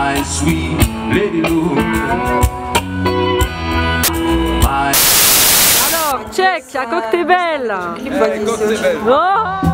my sweet Lady Lou. Alors, check, à Coctebel. Allez, Coctebel. Oh.